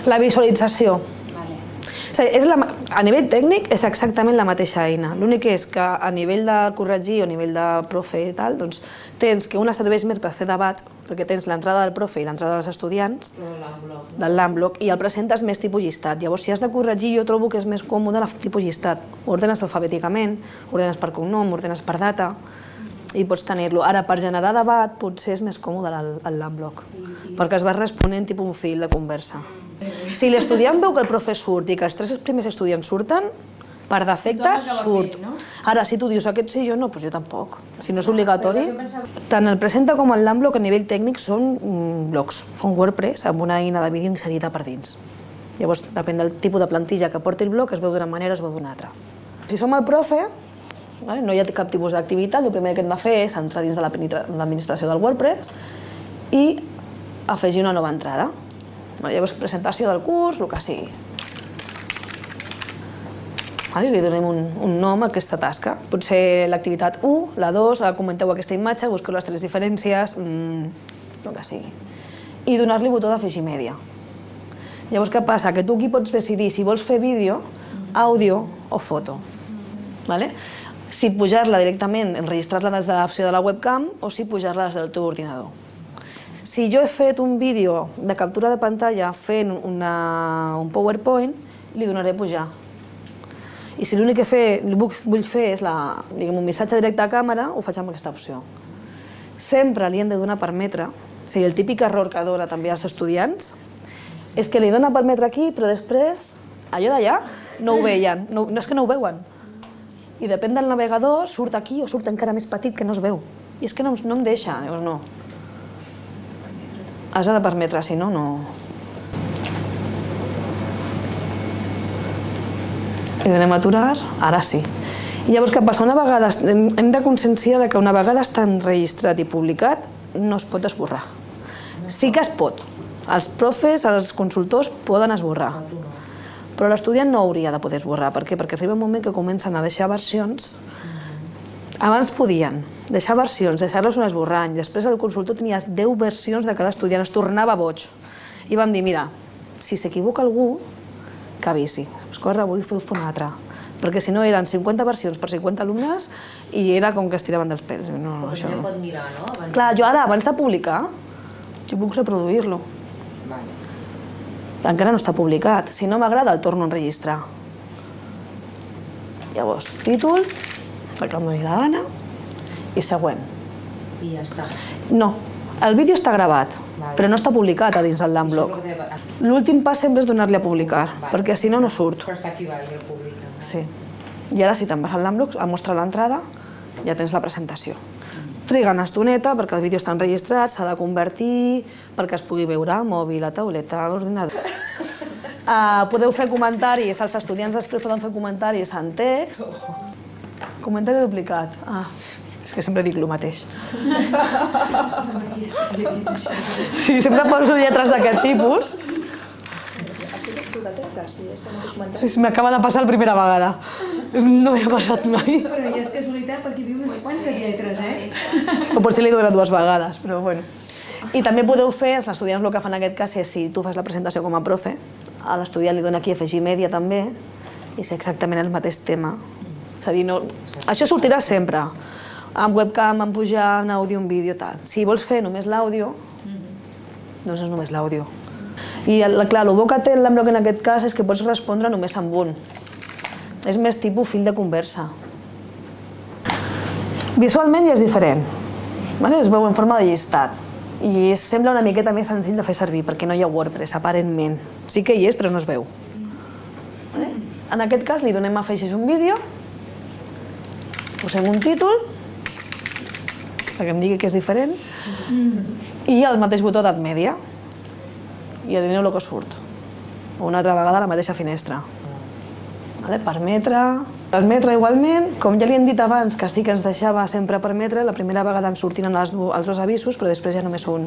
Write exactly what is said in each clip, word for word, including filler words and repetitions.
La visualització. A nivell tècnic és exactament la mateixa eina. L'únic és que a nivell de corregir o a nivell de profe i tal, doncs tens que una serveix més per fer debat, perquè tens l'entrada del profe i l'entrada dels estudiants, del Landblock, i el presentes més tipus llistat. Llavors, si has de corregir, jo trobo que és més còmode el tipus llistat. Ordenes alfabèticament, ordenes per cognom, ordenes per data, i pots tenir-lo. Ara, per generar debat, potser és més còmode el Landblock, perquè es va responent tipus un fil de conversa. Si l'estudiant veu que el profe surt i que els tres primers estudiants surten, per defecte surt. Ara, si tu dius aquest sí, jo no, doncs jo tampoc. Si no és obligatori. Tant el Presenta com el Landblock a nivell tècnic són blocs, són WordPress amb una eina de vídeo inserida per dins. Llavors, depèn del tipus de plantilla que porti el bloc, es veu d'una manera o es veu d'una altra. Si som el profe, no hi ha cap tipus d'activitat, el primer que hem de fer és entrar dins de l'administració del WordPress i afegir una nova entrada. Llavors, presentació del curs, el que sigui. Li donem un nom a aquesta tasca. Pot ser l'activitat u, la dos, comenteu aquesta imatge, busqueu les tres diferències, el que sigui. I donar-li botó d'afegir mèdia. Llavors, què passa? Que tu aquí pots decidir si vols fer vídeo, àudio o foto. Si pujar-la directament, enregistrar-la des de l'opció de la webcam o si pujar-la des del teu ordinador. Si jo he fet un vídeo de captura de pantalla fent un PowerPoint, li donaré pujar. I si l'únic que vull fer és un missatge directe a càmera, ho faig amb aquesta opció. Sempre li hem de donar permetre, o sigui, el típic error que dona també als estudiants, és que li dona permetre aquí, però després, allò d'allà, no ho veien, no és que no ho veuen. I depèn del navegador, surt aquí o surt encara més petit que no es veu. I és que no em deixa, llavors no. Has de permetre, si no, no... I donem a aturar, ara sí. I llavors què passa? Una vegada... Hem de conscienciar que una vegada està enregistrat i publicat, no es pot esborrar. Sí que es pot. Els profes, els consultors, poden esborrar. Però l'estudiant no hauria de poder esborrar. Per què? Perquè arriba un moment que comencen a deixar versions. Abans podien deixar versions, deixar-les un esborrany. Després el consultor tenia deu versions de cada estudiant, es tornava boig. I vam dir, mira, si s'equivoca algú, que avisi. Escorre, vull fer una altra. Perquè si no eren cinquanta versions per cinquanta alumnes i era com que es tiraven dels pèls. Però també pot mirar, no? Clar, jo ara, abans de publicar, jo puc reproduir-lo. Encara no està publicat. Si no m'agrada, el torno a enregistrar. Llavors, títol, perquè em doni la gana, i següent. I ja està. No, el vídeo està gravat, però no està publicat a dins del Landblock. L'últim pas sempre és donar-li a publicar, perquè si no, no surt. Però està aquí, ja el publica. Sí. I ara, si te'n vas al Landblock, a mostrar l'entrada, ja tens la presentació. Triga una estoneta perquè el vídeo està enregistrat, s'ha de convertir, perquè es pugui veure a mòbil, a tauleta, a l'ordinador. Podeu fer comentaris, els estudiants després poden fer comentaris en text. Comentari duplicat. Ah, és que sempre dic el mateix. Sí, sempre poso lletres d'aquest tipus. M'acaba de passar la primera vegada. No m'ha passat mai. Però ja és casualitat perquè viu unes quantes lletres, eh? O potser li he donat dues vegades, però bueno. I també podeu fer, els estudiants el que fan en aquest cas és si tu fas la presentació com a profe, a l'estudiant li dona aquí afegir mèdia també, i és exactament el mateix tema. És a dir, això sortirà sempre, amb webcam, amb pujar, en àudio, en vídeo, tal. Si vols fer només l'àudio, doncs és només l'àudio. I clar, el bo que té el Landblock en aquest cas és que pots respondre només amb un. És més tipus fil de conversa. Visualment ja és diferent. Es veu en forma de llistat. I sembla una miqueta més senzill de fer servir, perquè no hi ha WordPress, aparentment. Sí que hi és, però no es veu. En aquest cas li donem a afegir un vídeo, posem un títol, perquè em digui que és diferent, i el mateix botó d'Add Media. I adivineu el que surt. Una altra vegada a la mateixa finestra. Permetre... Permetre igualment, com ja li hem dit abans que sí que ens deixava sempre permetre, la primera vegada ens sortiren els dos avisos, però després ja només un.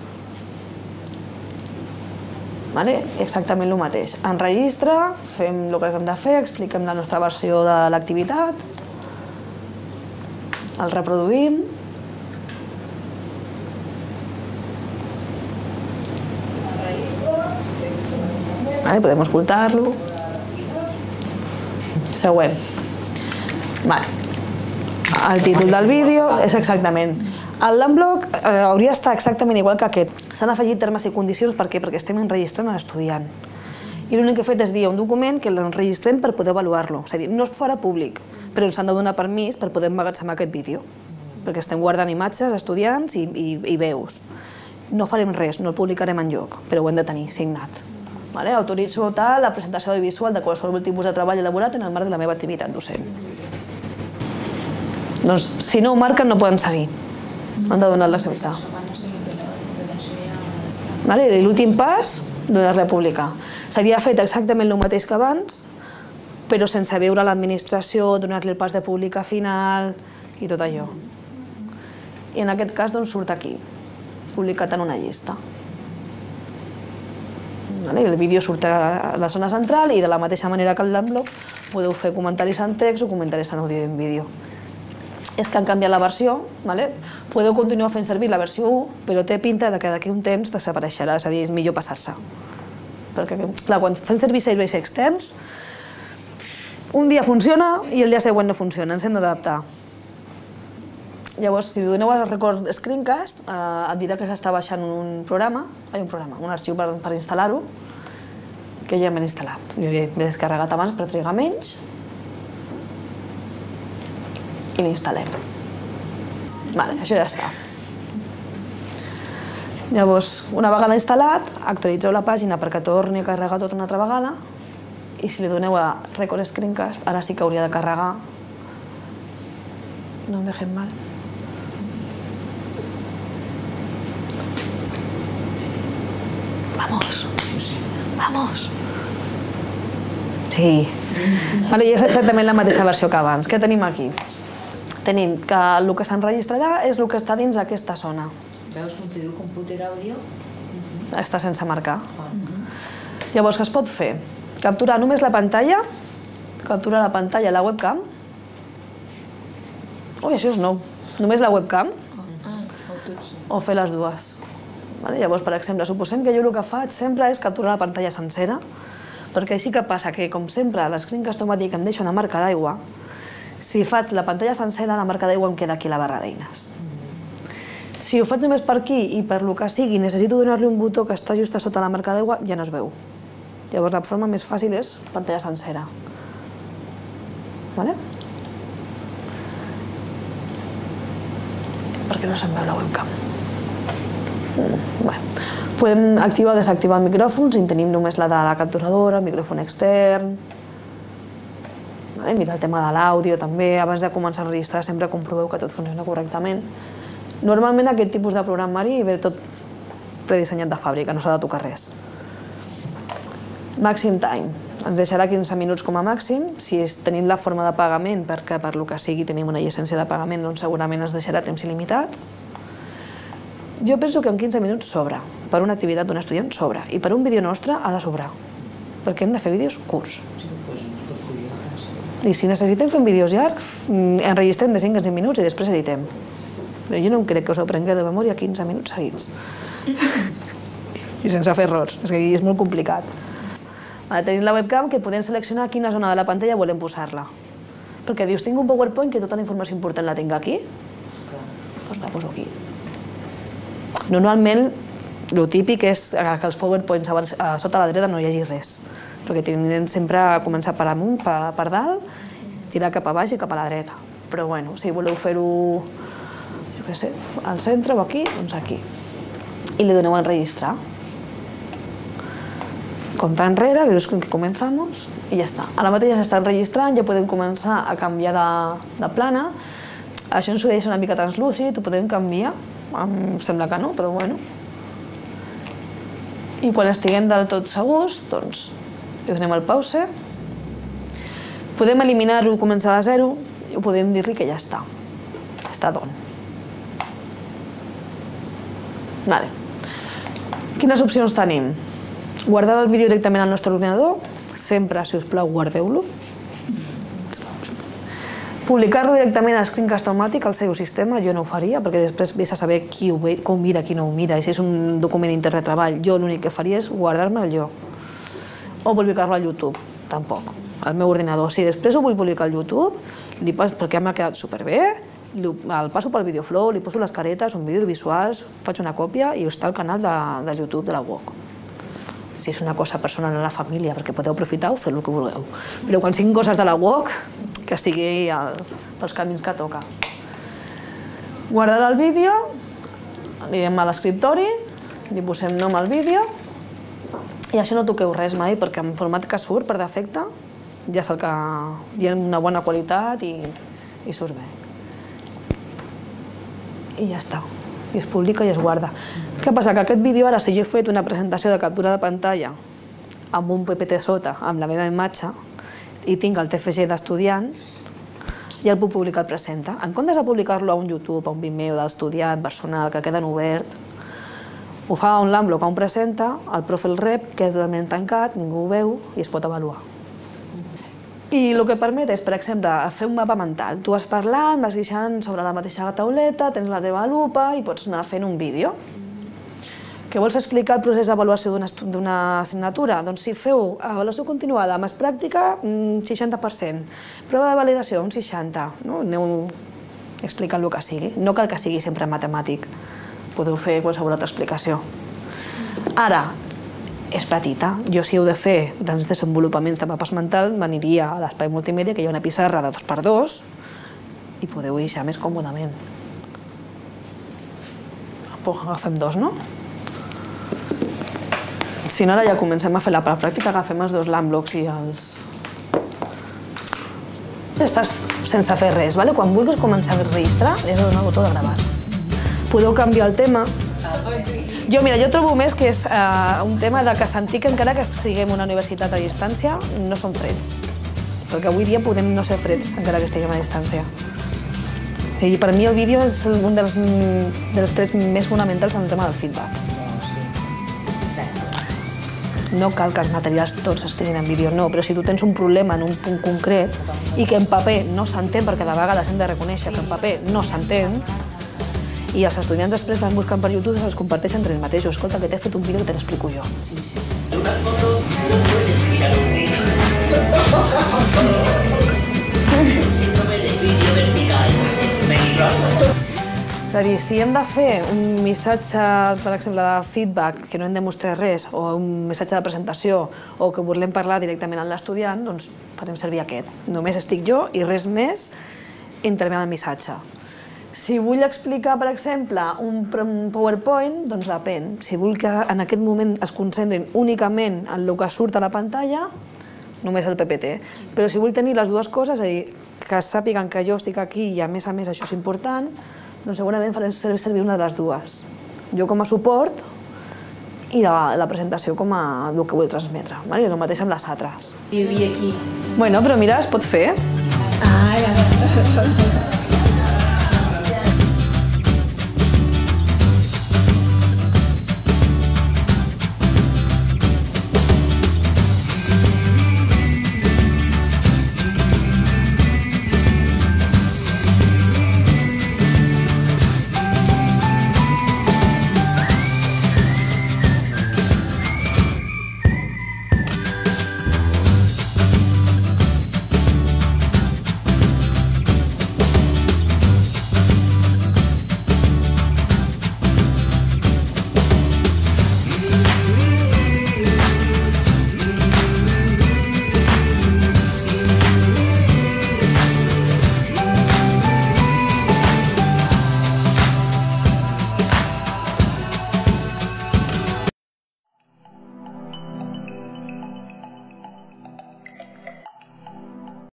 Exactament el mateix. Enregistra, fem el que hem de fer, expliquem la nostra versió de l'activitat, el reproduïm, Vale, podem escoltar-lo. Següent. Vale. El títol del vídeo és exactament. El Landblock eh, hauria d'estar exactament igual que aquest. S'han afegit termes i condicions, per què? Perquè estem enregistrant a l'estudiant. I l'únic que he fet és dir un document que l'enregistrem per poder avaluar-lo. És a dir, no es farà públic, però ens han de donar permís per poder emmagatzemar aquest vídeo. Perquè estem guardant imatges, estudiants i, i, i veus. No farem res, no el publicarem enlloc, però ho hem de tenir signat. Vale? Autoritzo tal, la presentació audiovisual de qualsevol tipus de treball elaborat en el marc de la meva activitat docent. Doncs, si no ho marquen, no poden seguir. Han de donar l'acceptar. Vale? I l'últim pas, donar-li a publicar. S'havia fet exactament el mateix que abans, però sense veure l'administració, donar-li el pas de publicar final i tot allò. I en aquest cas doncs, surt aquí, publicat en una llista. Vale? El vídeo surt a la zona central i de la mateixa manera que el Landblock podeu fer comentaris en text o comentaris en àudio i en vídeo. És que han canviat la versió, vale? Podeu continuar fent servir la versió u, però té pinta que d'aquí un temps desapareixerà, és a dir, és millor passar-se. Perquè, clar, quan fem servir serveis externs, un dia funciona i el dia següent no funciona, ens hem d'adaptar. Llavors, si doneu a Record Screencast, eh, et dirà que s'està baixant un programa, un programa, un arxiu per, per instal·lar-ho, que ja m'he instal·lat. Jo l'he descarregat abans per trigar menys i l'instal·lem. Vale, això ja està. Llavors, una vegada instal·lat, actualitzeu la pàgina perquè torni a carregar tot una altra vegada i si li doneu a Record Screencast, ara sí que hauria de carregar. No em deixem mal. Vamos. Vamos. Sí. Vale, i és exactament la mateixa versió que abans. Què tenim aquí? Tenim que el que s'enregistrarà és el que està dins d'aquesta zona. Veus com te diu computer àudio? Està sense marcar. Llavors, què es pot fer? Capturar només la pantalla, capturar la pantalla a la webcam. Ui, això és nou. Només la webcam. O fer les dues. Llavors, per exemple, suposem que jo el que faig sempre és capturar la pantalla sencera, perquè així que passa que, com sempre, a l'Screencast automàtic em deixa una marca d'aigua. Si faig la pantalla sencera, la marca d'aigua em queda aquí a la barra d'eines. Si ho faig només per aquí i per lo que sigui, necessito donar-li un botó que està just a sota la marca d'aigua, ja no es veu. Llavors, la forma més fàcil és pantalla sencera. Vale? Per què no se'm veu la webcam? Bé, podem activar o desactivar el micròfon si en tenim només la de la capturadora, el micròfon extern. Mira el tema de l'àudio també, abans de començar a enregistrar sempre comproveu que tot funciona correctament. Normalment aquest tipus de programari ve tot predissenyat de fàbrica, no s'ha de tocar res. Màxim time. Ens deixarà quinze minuts com a màxim. Si tenim la forma de pagament, perquè per lo que sigui tenim una llicència de pagament, doncs segurament ens deixarà temps il·limitat. Jo penso que en quinze minuts sobra. Per una activitat d'un estudiant sobra. I per un vídeo nostre ha de sobrar. Perquè hem de fer vídeos curts. I si necessitem fer vídeos llargs, enregistrem de cinc a cinc minuts i després editem. Però jo no em crec que us ho aprengueu de memòria quinze minuts seguits. I sense fer errors. És que és molt complicat. Tenim la webcam que podem seleccionar quina zona de la pantalla volem posar-la. Perquè dius, tinc un PowerPoint que tota la informació important la tinc aquí. Doncs la poso aquí. Normalment, el típic és que els PowerPoints a sota a la dreta no hi hagi res. Perquè tindrem sempre a començar per amunt, per dalt, tirar cap a baix i cap a la dreta. Però bueno, si voleu fer-ho, jo què sé, al centre o aquí, doncs aquí. I li doneu a enregistrar. Comptar enrere, que dius que començamos, i ja està. A la mateixa s'està enregistrant, ja podem començar a canviar de plana. Això ens ho deixa una mica translúcid, ho podem canviar. Em sembla que no, però bueno. I quan estiguem del tot segurs, doncs, li donem el pause. Podem eliminar-ho i començar de zero, i podem dir-li que ja està. Està done. Vale. Quines opcions tenim? Guardar el vídeo directament al nostre ordinador. Sempre, si us plau, guardeu-lo. Publicar-lo directament a Screencast automàtic al seu sistema, jo no ho faria, perquè després vés a saber qui ho mira, qui no ho mira, i si és un document intern de treball, jo l'únic que faria és guardar-me'l jo. o publicar-lo al YouTube, tampoc, al meu ordinador. Si després ho vull publicar al YouTube, perquè m'ha quedat superbé, el passo pel Videoflow, li poso les caretes, un vídeo visuals, faig una còpia i està al canal de YouTube de la U O C. Si és una cosa personal a la família, perquè podeu aprofitar o fer el que vulgueu. Però quan siguin coses de la U O C, que sigui pels camins que toca. Guardar el vídeo, anirem a l'escriptori, li posem nom al vídeo i això no toqueu res mai perquè en format que surt per defecte ja és el que hi ha una bona qualitat i surt bé. I ja està. I es publica i es guarda. Què passa? Que aquest vídeo ara, si jo he fet una presentació de captura de pantalla amb un P P T sota, amb la meva imatge, i tinc el T F G d'estudiant, ja el puc publicar al Presenta. En comptes de publicar-lo a un YouTube, a un Vimeo d'estudiant personal, que queden obert, ho fa a un Lamblog, a un Presenta, el profe el rep, que és totalment tancat, ningú ho veu i es pot avaluar. I el que permet és, per exemple, fer un mapa mental. Tu vas parlant, vas guixant sobre la mateixa tauleta, tens la teva lupa i pots anar fent un vídeo. Que vols explicar el procés d'avaluació d'una assignatura? Doncs si feu avaluació continuada, més pràctica, un seixanta per cent. Prova de validació, un seixanta per cent. Aneu explicant el que sigui. No cal que sigui sempre matemàtic. Podeu fer qualsevol altra explicació. Ara, és petita. Jo si heu de fer grans desenvolupaments de mapes mentals, m'aniria a l'espai multimèdia, que hi ha una pissarra de dos per dos, i podeu guixar més còmodament. Agafem dos, no? Si no, ara ja comencem a fer la pràctica, agafem els dos Lamblogs i els... Estàs sense fer res, ¿vale? Quan vulguis començar a registrar, li has de donar el botó de gravar. Podeu canviar el tema. Jo, mira, jo trobo més que és un tema de que sentir que encara que siguem una universitat a distància, no som freds. Perquè avui dia podem no ser freds encara que estiguem a distància. Per mi el vídeo és un dels trets més fonamentals en el tema del feedback. No cal que els materials tots estiguin en vídeo, no, però si tu tens un problema en un punt concret i que en paper no s'entén, perquè de vegades hem de reconèixer que en paper no s'entén, i els estudiants després van buscant per YouTube i se'ls comparteixen entre ells mateixos. Escolta, que t'he fet un vídeo que te l'explico jo. És a dir, si hem de fer un missatge, per exemple, de feedback, que no hem de mostrar res, o un missatge de presentació, o que volem parlar directament amb l'estudiant, doncs farem servir aquest. Només estic jo i res més intervé el missatge. Si vull explicar, per exemple, un PowerPoint, doncs depèn. Si vull que en aquest moment es concentrin únicament en el que surt a la pantalla, només el P P T. Però si vull tenir les dues coses, és a dir, que sàpiguen que jo estic aquí i a més a més això és important, doncs segurament faré servir una de les dues. Jo com a suport i la presentació com a el que vull transmetre. I el mateix amb les altres. I aquí. Bueno, però mira, es pot fer. Ah, ja.